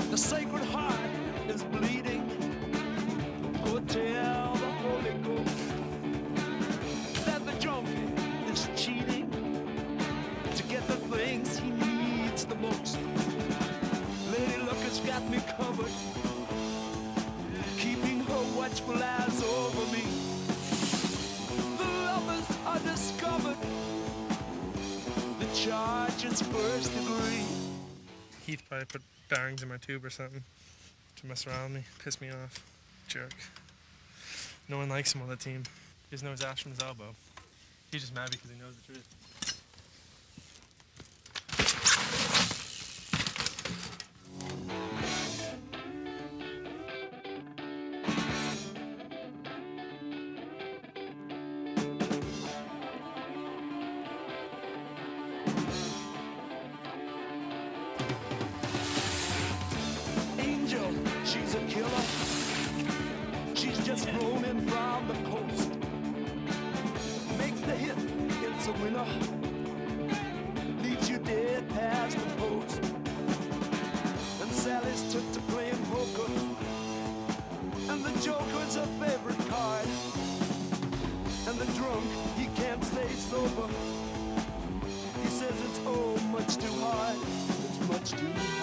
The Sacred Heart is bleeding. Go tell the Holy Ghost that the junkie is cheating to get the things he needs the most. Lady Luck has got me covered, keeping her watchful eyes over me. The lovers are discovered. The charge is first degree. Heath probably put bearings in my tube or something to mess around with me, piss me off. Jerk. No one likes him on the team. He just knows ash from his elbow. He's just mad because he knows the truth. Angel, she's a killer. She's just flown in from the coast. Makes the hit, it's a winner. Leaves you dead past the post. And Sally's took to playing poker, and the joker's her favorite card. And the drunk, he can't stay sober. He says it's oh much too hard. It's much too hard.